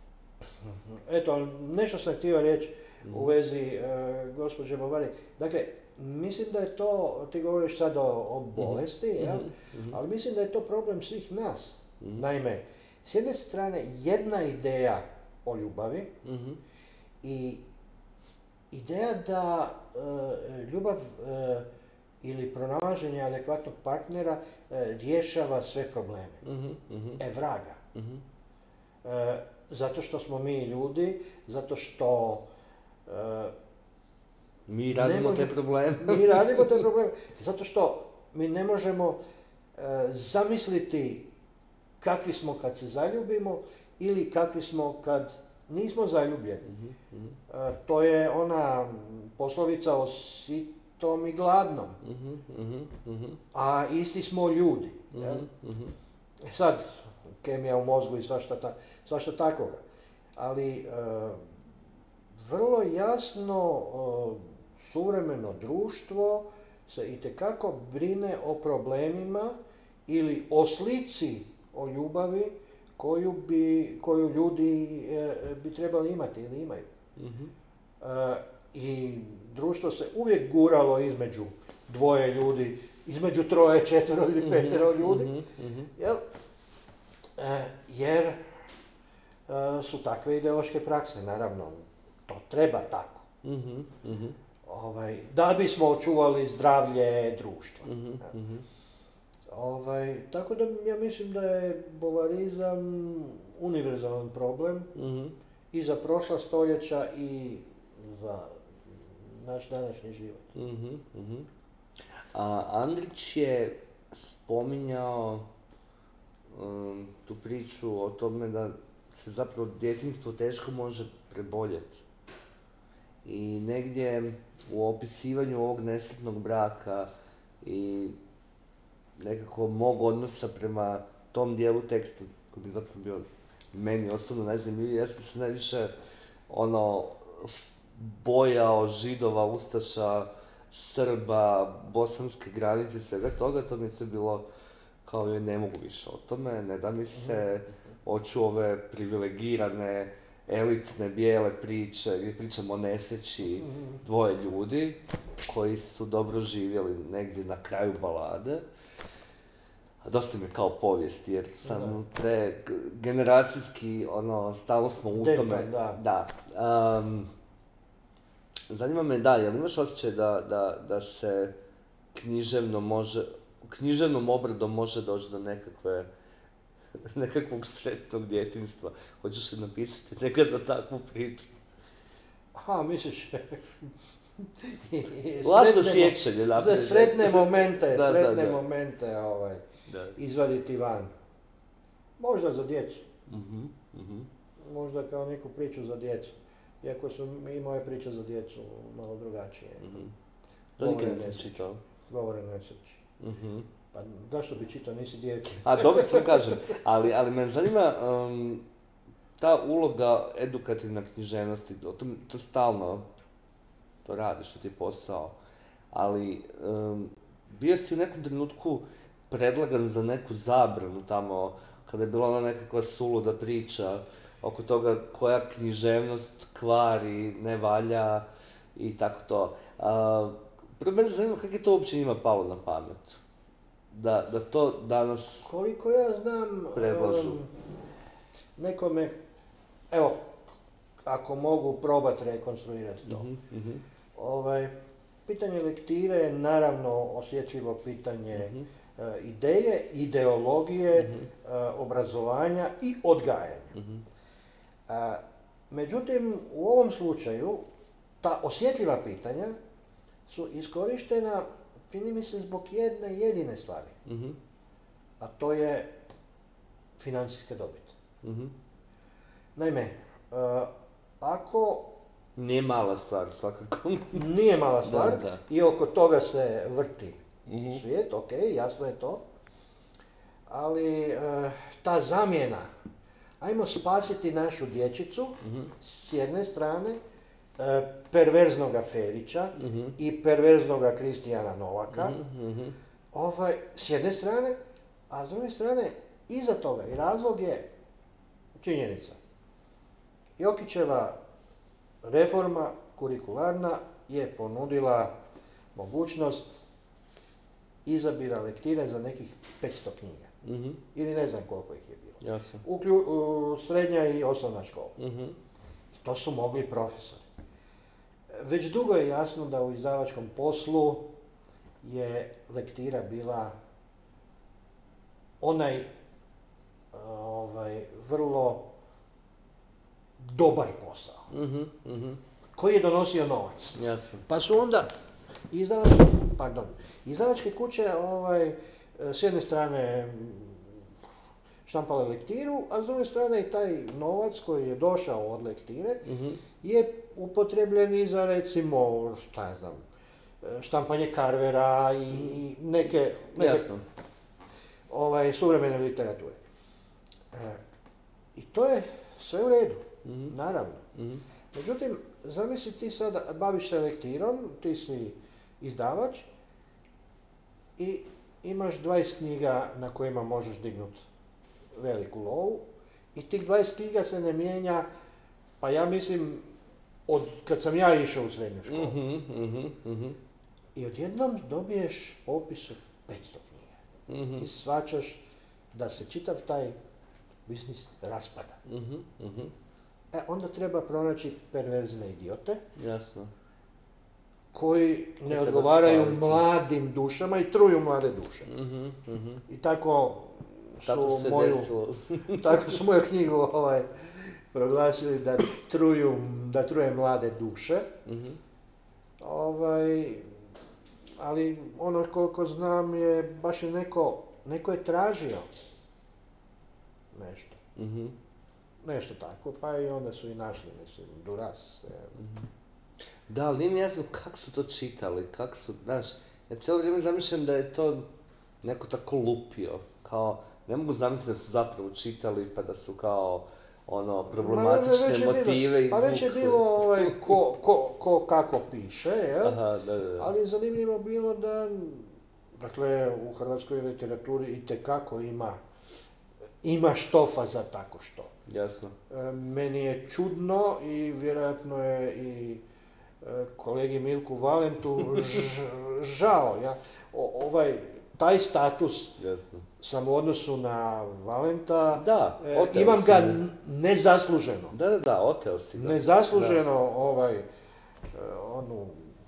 eto, nešto sam htio reći mm-hmm. u vezi e, gospođe Bovary. Dakle, mislim da je to, ti govoriš sad o, o bolesti, mm-hmm. ja? Mm-hmm. ali mislim da je to problem svih nas. Mm-hmm. Naime, s jedne strane jedna ideja o ljubavi mm-hmm. i ideja da e, ljubav e, ili pronalaženje adekvatnog partnera e, rješava sve probleme. Mm-hmm. E vraga. Mm-hmm. E, zato što smo mi ljudi, zato što e, mi radimo može, te probleme. mi radimo te probleme. Zato što mi ne možemo e, zamisliti kakvi smo kad se zaljubimo ili kakvi smo kad nismo zaljubljeni. Mm-hmm. E, to je ona poslovica o sitom i gladnom. Mm-hmm. Mm-hmm. A isti smo ljudi. Mm-hmm. Mm-hmm. Sad, kemija u mozgu i svašta, ta, svašta takoga. Ali e, vrlo jasno e, suvremeno društvo se itekako brine o problemima ili o slici o ljubavi koju bi, koju ljudi e, bi trebali imati ili imaju. Mm-hmm. E, I društvo se uvijek guralo između dvoje ljudi, između troje, četvero ili petero ljudi. Mm-hmm. Jel? E, E, jer e, su takve ideološke prakse, naravno, to treba tako. Mm-hmm, mm-hmm. Ovaj, da bismo očuvali zdravlje društva. Mm-hmm, mm-hmm. Ovaj, tako da ja mislim da je bovarizam univerzalan problem Mm-hmm. i za prošla stoljeća i za naš današnji život. Mm-hmm, mm-hmm. A Andrić je spominjao um, tu priču o tome da se zapravo djetinjstvo teško može preboljeti. I negdje u opisivanju ovog nesretnog braka i nekako mog odnosa prema tom dijelu teksta, koji bi zapravo bio meni osobno najzanimljiviji, ja sam se najviše ono bojao Židova, Ustaša, Srba, bosanske granice i svega toga, to mi je sve bilo kao joj ne mogu više o tome, ne da mi se, hoću ove privilegirane, elitne, bijele priče, gdje pričamo o nesreći dvoje ljudi koji su dobro živjeli negdje na kraju balade. A dosta mi je kao povijest, jer sam pre generacijski, ono, stalno smo u Defan, tome. da. Da. Um, zanima me, da, jel imaš osjećaj da, da, da se književno može, književnom obradom može doći do nekakve, nekakvog sretnog djetinjstva? Hoćeš li napisati nekada takvu priču? Aha, misliš... Lažno sjećanje, naprijed. Za sretne momente, da, sretne da, da. momente, ovaj, da. izvaditi van. Možda za djecu. Uh-huh, uh-huh. Možda kao neku priču za djecu. Iako su i moje priče za djecu malo drugačije. Uh-huh. To nikad nisam čitao. Govore nesreći. Uh-huh. Pa zašto bi čitao, nisi djece. A dobro sam kažem, ali, ali me zanima um, ta uloga edukativna književnosti, to, to stalno to radiš, to ti je posao, ali um, bio si u nekom trenutku predlagan za neku zabranu tamo, kada je bila ona nekakva suluda priča oko toga koja književnost kvari, ne valja i tako to. Uh, prvo mene zanima kako je to uopće njima palo na pamet. Da, da to danas koliko ja znam, predlažu. Um, nekome, evo, ako mogu probati rekonstruirati to. Mm-hmm, mm-hmm. Ovaj, pitanje lektire je naravno osjetljivo pitanje mm-hmm. uh, ideje, ideologije, mm-hmm. uh, obrazovanja i odgajanja. Mm-hmm. Uh, međutim, u ovom slučaju, ta osjetljiva pitanja su iskorištena, čini mi se, zbog jedne jedine stvari. Mm-hmm. A to je financijska dobit. Mm-hmm. Naime, uh, ako... Nije mala stvar, svakako. Nije mala stvar da, da. I oko toga se vrti mm-hmm. svijet, ok, jasno je to. Ali uh, ta zamjena, ajmo spasiti našu dječicu, mm-hmm. s jedne strane, uh, perverznoga Ferića mm-hmm. i perverznoga Kristijana Novaka, mm-hmm. ovaj, s jedne strane, a s druge strane, iza toga i razlog je činjenica. Jokićeva reforma kurikularna je ponudila mogućnost izabira lektire za nekih petsto knjiga. Mm-hmm. Ili ne znam koliko ih je bilo. Jasno. Uklju, u srednja i osnovna škola. Mm-hmm. To su mogli profesori. Već dugo je jasno da u izdavačkom poslu je lektira bila onaj ovaj, vrlo dobar posao, mm-hmm. Mm-hmm. koji je donosio novac. Jasno. Pa su onda izdavačke, pardon, izdavačke kuće ovaj, s jedne strane štampale lektiru, a s druge strane i taj novac koji je došao od lektire mm-hmm. je upotrebljen i za, recimo, šta ja znam, štampanje Carvera i, i neke, neke ovaj, suvremene literature. E, I to je sve u redu, mm-hmm. naravno. Mm-hmm. Međutim, zamisli ti sada baviš se lektirom, ti si izdavač i imaš dvadeset knjiga na kojima možeš dignuti veliku lovu i tih dvadeset knjiga se ne mijenja, pa ja mislim, od kad sam ja išao u srednju školu. Mm-hmm, mm-hmm. I odjednom dobiješ popis od petsto knjiga. Mm-hmm. I shvaćaš da se čitav taj biznis raspada. Mhm, mhm. E, onda treba pronaći perverzne idiote, Jasno. koji ne treba odgovaraju spaliti. mladim dušama i truju mlade duše. Mhm, mhm. I tako su Tako se moju, desilo. tako su moju knjigu ovaj, proglasili da truju, da truje mlade duše. Mhm. Ovaj, ali ono koliko znam je baš je neko, neko je tražio nešto. Mhm. Nešto tako, pa i onda su i našli, mislim, Duras. je. Da, ali nije mi jasno kako su to čitali, kako su, znaš, ja cijelo vrijeme zamišljam da je to neko tako lupio, kao, ne mogu zamisliti da su zapravo čitali pa da su kao, ono, problematične već je motive bilo, Pa već je izvukli. bilo ovaj, ko, ko, ko kako piše, jel? Aha, da, da, da. Ali je zanimljivo bilo da, dakle, u hrvatskoj literaturi itekako ima, ima štofa za tako što. Jasno. E, meni je čudno i vjerojatno je i e, kolegi Milku Valentu ž, žao. Ja, o, ovaj, taj status Jasno. sam u odnosu na Valenta, Da, e, oteo imam si ga mu. n- nezasluženo. Da, da, da, oteo si ga. Nezasluženo ovaj, e, onu,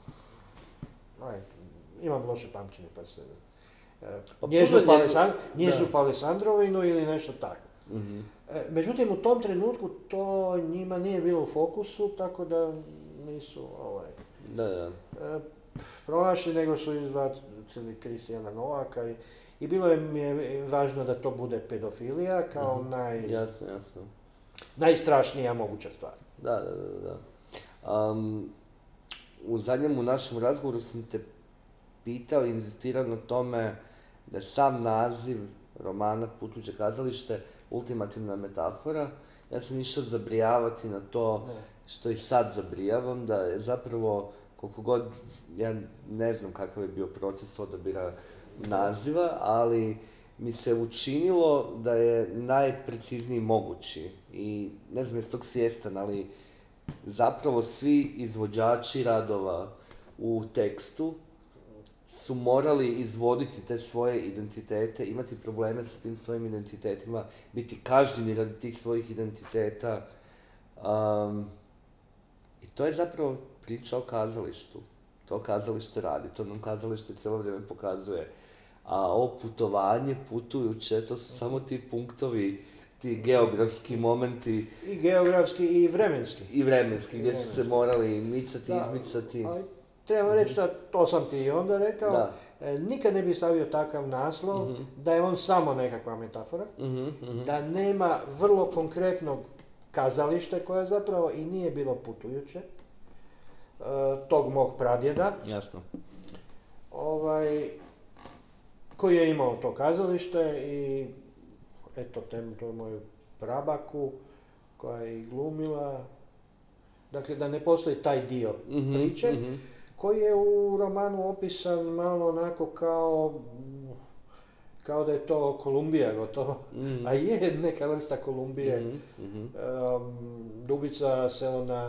aj, imam loše pamćenje pa se, e, Pa nježnu, puno njegu- Palesan, nježnu da. Palesandrovinu ili nešto tako. Mhm. E, međutim, u tom trenutku to njima nije bilo u fokusu, tako da nisu ovaj, Da, da. e, pronašli, nego su izbacili Kristijana Novaka i, i bilo je mi je važno da to bude pedofilija kao Mhm. naj, Jasno, jasno. najstrašnija moguća stvar. Da, da, da, da. Um, u zadnjem u našem razgovoru sam te pitao i inzistirao na tome da je sam naziv romana Putuđe kazalište ultimativna metafora. Ja sam išao zabrijavati na to Ne. što i sad zabrijavam, da je zapravo koliko god, ja ne znam kakav je bio proces odabira naziva, ali mi se učinilo da je najprecizniji mogući i ne znam jesi tog svjestan, ali zapravo svi izvođači radova u tekstu su morali izvoditi te svoje identitete, imati probleme sa tim svojim identitetima, biti kažnjeni radi tih svojih identiteta. Um, I to je zapravo priča o kazalištu. To kazalište radi, to nam kazalište cijelo vrijeme pokazuje. A ovo putovanje, putujuće, to su samo ti punktovi, ti geografski momenti I geografski i vremenski. i vremenski, gdje su se Vremenski. morali micati, Da, izmicati. ali treba reći da, to sam ti i onda rekao, Da. e, nikad ne bi stavio takav naslov da je on samo nekakva metafora, Mhm, mhm. da nema vrlo konkretnog kazalište koje zapravo i nije bilo putujuće, e, tog mog pradjeda, Jasno. ovaj, koji je imao to kazalište i eto, tem, to moju prabaku koja je i glumila. Dakle, da ne postoji taj dio Mhm, priče, mhm. koji je u romanu opisan malo onako kao, kao da je to Kolumbija gotovo. Mhm. A je neka vrsta Kolumbije. Mhm, mhm. Um, Dubica, selo na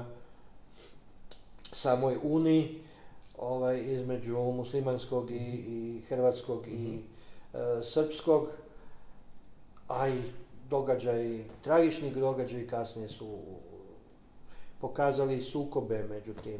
samoj Uniji, ovaj, između muslimanskog i, i hrvatskog i e, srpskog, a i događaj, tragični događaji kasnije su pokazali sukobe među tim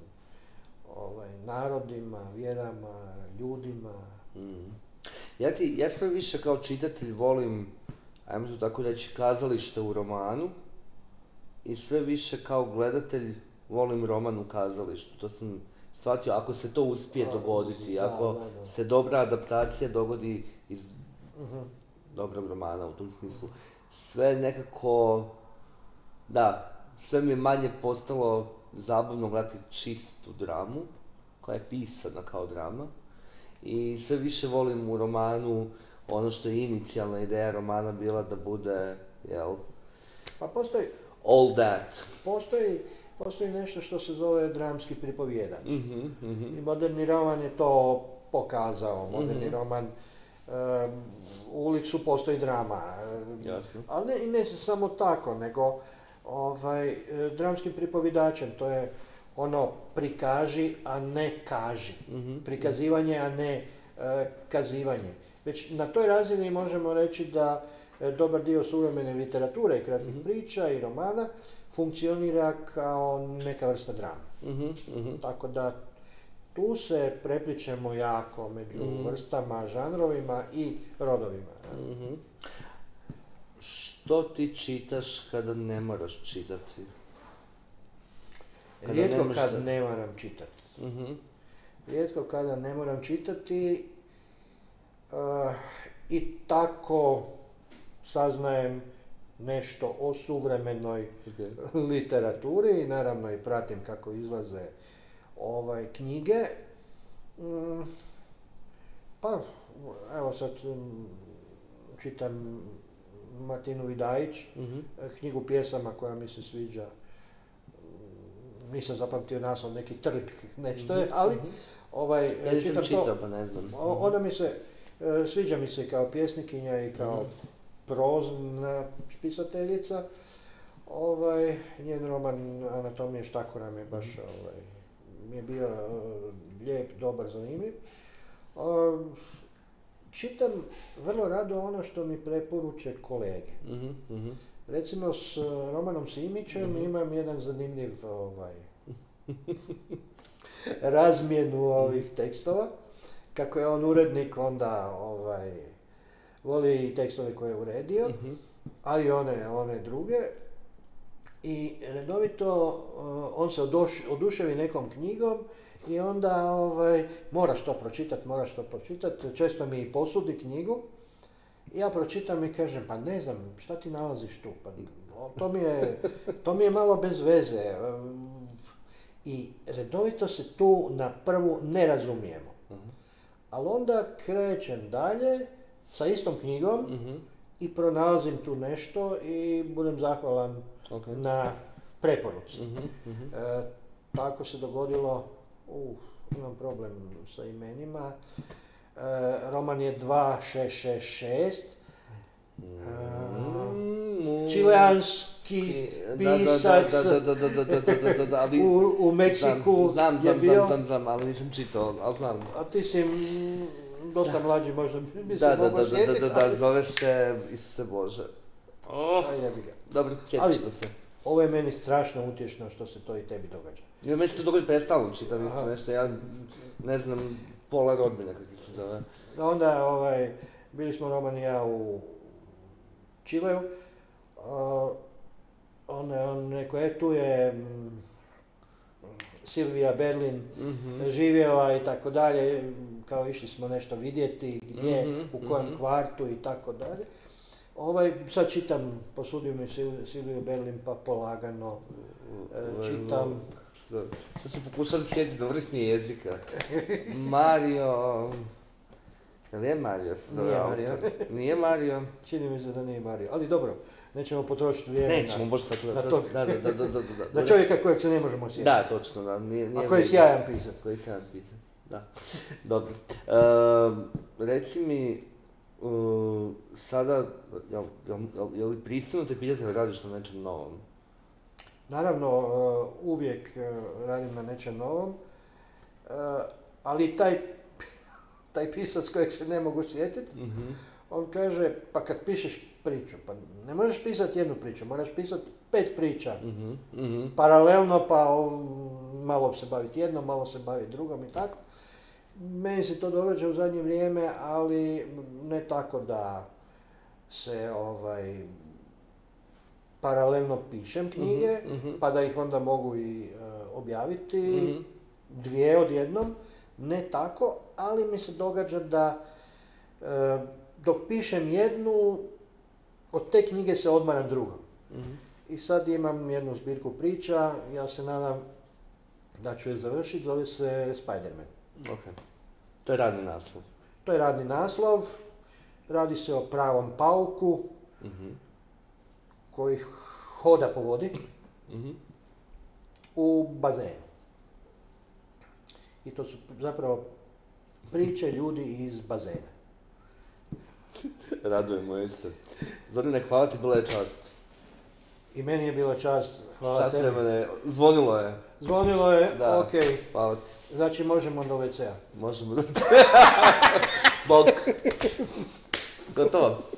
ovaj, narodima, vjerama, ljudima. Mhm. Ja ti, ja sve više kao čitatelj volim, ajmo to tako reći, kazalište u romanu i sve više kao gledatelj volim roman u kazalištu. To sam shvatio, ako se to uspije A, dogoditi, da, ako da, da. se dobra adaptacija dogodi iz Mhm. dobrog romana u tom smislu. Sve nekako, da, sve mi je manje postalo zabavno gledati čistu dramu, koja je pisana kao drama. I sve više volim u romanu ono što je inicijalna ideja romana bila da bude, jel, Pa postoji, all that. postoji, postoji nešto što se zove dramski pripovjedač. Mhm, mhm. I moderni roman je to pokazao. Moderni Mhm. roman, um, u Uliksu postoji drama. um, Jasno. Ali ne, i ne samo tako, nego ovaj, e, dramskim pripovjedačem. To je ono prikaži, a ne kaži. Mhm. Prikazivanje, a ne e, kazivanje. Već na toj razini možemo reći da e, dobar dio suvremene literature i kratkih Mhm. priča i romana funkcionira kao neka vrsta drama. Mhm, mhm. Tako da tu se prepličemo jako među Mhm. vrstama, žanrovima i rodovima. jel? Mhm. Što ti čitaš kada ne moraš čitati? Kada Rijetko nemaš kad za- ne moram čitati. Mhm, Rijetko kada ne moram čitati uh, i tako saznajem nešto o suvremenoj okej. literaturi i naravno i pratim kako izlaze ovaj, knjige. Mm, pa, evo sad mm, čitam Martinu Vidajić, Mhm, knjigu pjesama koja mi se sviđa. Mm, Nisam zapamtio naslov, neki trg, nešto je, ali mhm. ovaj, Ja nisam čitam čitao, to. pa ne znam. O- Ona mi se, e, sviđa mi se kao pjesnikinja i kao Mhm. prozna spisateljica. Ovaj, njen roman Anatomije štakora mi je baš ovaj, mi je bio e, lijep, dobar, zanimljiv. A, čitam vrlo rado ono što mi preporuče kolege. Mhm, mhm. Recimo s Romanom Simićem Mhm. imam jedan zanimljiv ovaj, razmjenu ovih tekstova. Kako je on urednik, onda ovaj, voli i tekstove koje je uredio, Mhm. ali one, one druge. I redovito uh, on se oduš, oduševi nekom knjigom i onda ovaj, moraš to pročitati, moraš to pročitati. Često mi i posudi knjigu. Ja pročitam i kažem, pa ne znam, šta ti nalaziš tu? Pa, o, to, mi je, to mi je malo bez veze. Um, I redovito se tu na prvu ne razumijemo. Mhm. Ali onda krećem dalje sa istom knjigom Mhm. i pronalazim tu nešto i budem zahvalan Ok. na preporuci. Mhm, mhm. E, tako se dogodilo, uh, imam problem sa imenima, e, roman je dva šest šest šest, Mm, čileanski pisac Da, da, da, da, da, da, da, da, da, da, ali... u, u Meksiku Znam, znam, je znam, bio, znam, znam, znam, ali nisam čitao, ali znam. a ti si mm, dosta mlađi, možda bi se Da, da, mogao da, da, sjetiti, da, da, ali- zove se Isuse Bože. Oh, a jebi ga. dobro, Ali- sjetit ćemo se. Ovo je meni strašno utješno što se to i tebi događa. Ja, meni se to dogodi predstavno čitam isto Aha. nešto, ja ne znam pola rodbine kako se zove. Onda ovaj, bili smo Roman i ja u Čileu. Uh, on, on rekao, e tu je mm, Silvija Berlin Mhm. živjela i tako dalje, kao išli smo nešto vidjeti gdje, Mhm, u kojem mhm. kvartu i tako dalje. Ovaj, sad čitam, posudio mi Sil- Silviju Berlin pa polagano e, čitam. Što se pokušam sjetiti do vrhnje jezika. Mario... Je li je Mario? se zove Nije autor? Mario. Nije Mario? Čini mi se da nije Mario, ali dobro, nećemo potrošiti vrijeme Nećemo, na, možda sad ću na da to. prosto... Da, da, da, da, da, da. na čovjeka kojeg se ne možemo sjetiti. Da, točno, da. Nije, nije A koji je Mario. sjajan pisac. Koji je sjajan pisac, da. Dobro. Ehm, reci mi, uh, sada, jel, jel, jel, je li pristojno te pitati da radiš na nečem novom? Naravno, uh, uvijek uh, radim na nečem novom, uh, ali taj, taj pisac kojeg se ne mogu sjetiti, Mhm. on kaže, pa kad pišeš priču, pa ne možeš pisati jednu priču, moraš pisati pet priča. Mhm, mhm. Paralelno, pa ov- malo se baviti jednom, malo se baviti drugom i tako. Meni se to događa u zadnje vrijeme, ali ne tako da se ovaj, paralelno pišem knjige, Mhm, mhm. pa da ih onda mogu i e, objaviti, Mhm. dvije odjednom, ne tako, ali mi se događa da e, dok pišem jednu, od te knjige se odmaram drugom. Mhm. I sad imam jednu zbirku priča, ja se nadam da ću je završiti, zove se Spider-Man. Ok. To je radni naslov. To je radni naslov, radi se o pravom pauku Mhm. koji hoda po vodi Mhm. u bazenu. I to su zapravo priče ljudi iz bazena. Radujemo joj se. Zorine, hvala ti, bila je čast. I meni je bila čast, hvala Sad tebi. vremena, zvonilo je. Zvonilo je, Da. ok, Hvala ti. znači možemo do ve cea. Možemo da... Bok. Gotovo.